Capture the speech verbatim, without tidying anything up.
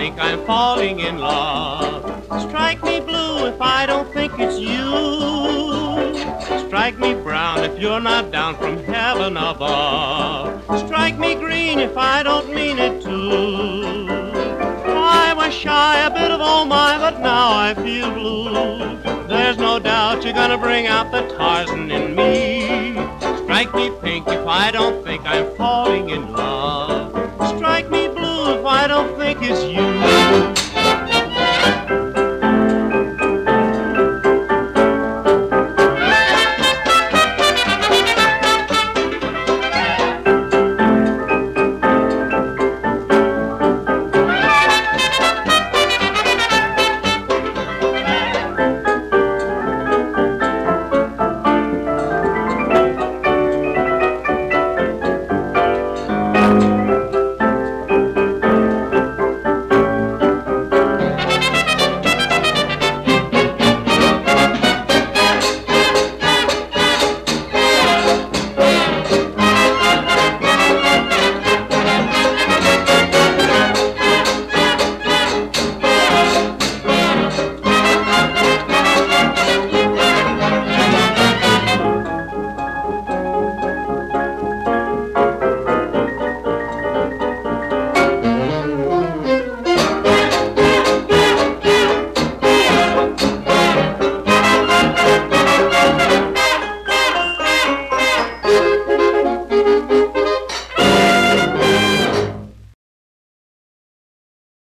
think I'm falling in love. Strike me blue if I don't think it's you. Strike me brown if you're not down from heaven above. Strike me green if I don't mean it to. I was shy, a bit of oh my, but now I feel blue. There's no doubt you're gonna bring out the Tarzan in me. Strike me pink if I don't think I'm falling in love. Strike me blue if I don't think it's you.